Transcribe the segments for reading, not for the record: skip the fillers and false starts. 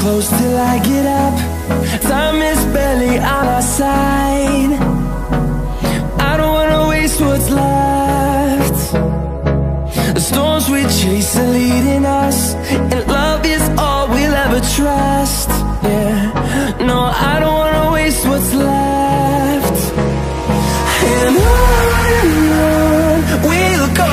close till I get up. Time is barely on our side. I don't wanna waste what's left. The storms we chase are leading us, and love is all we'll ever trust. Yeah, no, I don't wanna waste what's left. And on we'll go,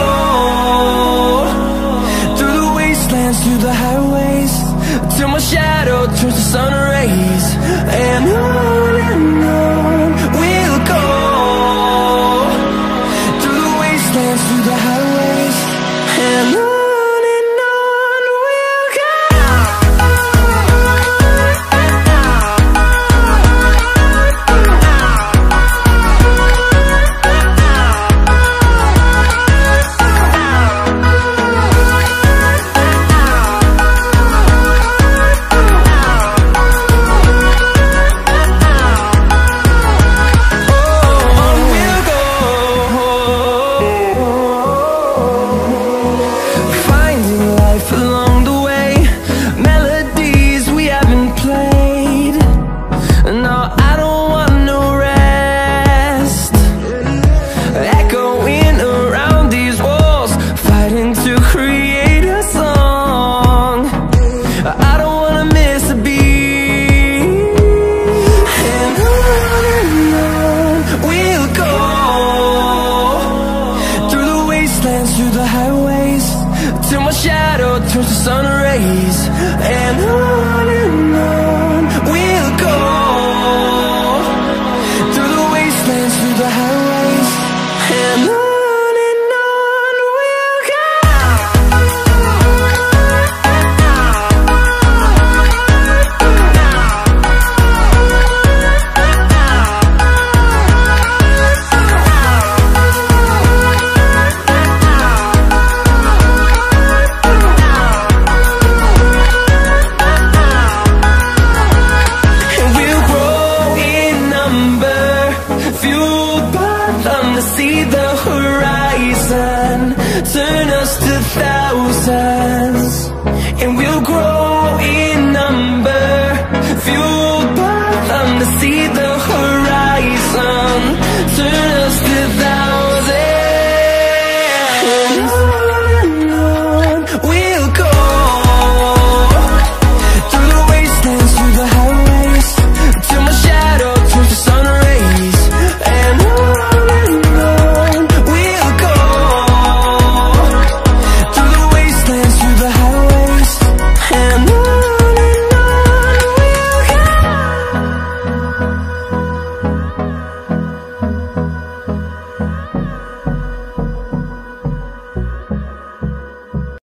through the wastelands, through the highways, till my shadow turns to sun rays. And on we'll go, through the wastelands, through the highways, and on we'll go. Through the highways, till my shadow turns to sun rays. And on we'll go, through the wastelands, through the highways, and on we'll go. See the horizon turn us to thousands.